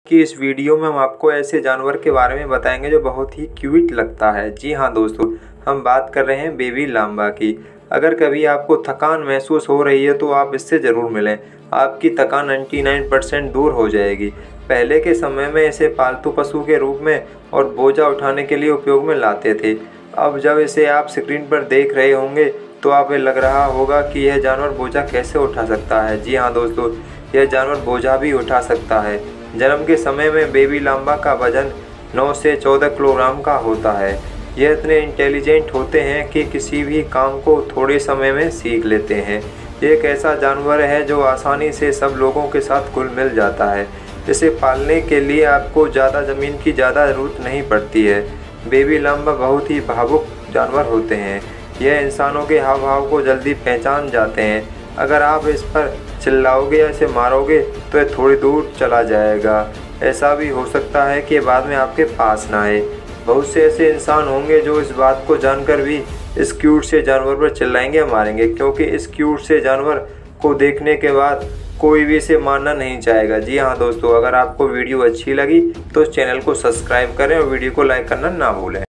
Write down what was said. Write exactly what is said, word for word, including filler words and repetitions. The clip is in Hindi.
कि इस वीडियो में हम आपको ऐसे जानवर के बारे में बताएंगे जो बहुत ही क्यूट लगता है। जी हाँ दोस्तों, हम बात कर रहे हैं बेबी लांबा की। अगर कभी आपको थकान महसूस हो रही है तो आप इससे ज़रूर मिलें, आपकी थकान निन्यानवे परसेंट दूर हो जाएगी। पहले के समय में इसे पालतू पशु के रूप में और बोझा उठाने के लिए उपयोग में लाते थे। अब जब इसे आप स्क्रीन पर देख रहे होंगे तो आपको लग रहा होगा कि यह जानवर बोझा कैसे उठा सकता है। जी हाँ दोस्तों, यह जानवर बोझा भी उठा सकता है। जन्म के समय में बेबी लांबा का वजन नौ से चौदह किलोग्राम का होता है। यह इतने इंटेलिजेंट होते हैं कि किसी भी काम को थोड़े समय में सीख लेते हैं। ये एक ऐसा जानवर है जो आसानी से सब लोगों के साथ घुल मिल जाता है। इसे पालने के लिए आपको ज़्यादा ज़मीन की ज़्यादा ज़रूरत नहीं पड़ती है। बेबी लांबा बहुत ही भावुक जानवर होते हैं। यह इंसानों के हाव भाव को जल्दी पहचान जाते हैं। अगर आप इस पर चिल्लाओगे या इसे मारोगे तो यह थोड़ी दूर चला जाएगा। ऐसा भी हो सकता है कि बाद में आपके पास ना आए। बहुत से ऐसे इंसान होंगे जो इस बात को जानकर भी इस क्यूट से जानवर पर चिल्लाएंगे या मारेंगे, क्योंकि इस क्यूट से जानवर को देखने के बाद कोई भी इसे मारना नहीं चाहेगा। जी हाँ दोस्तों, अगर आपको वीडियो अच्छी लगी तो इस चैनल को सब्सक्राइब करें और वीडियो को लाइक करना ना भूलें।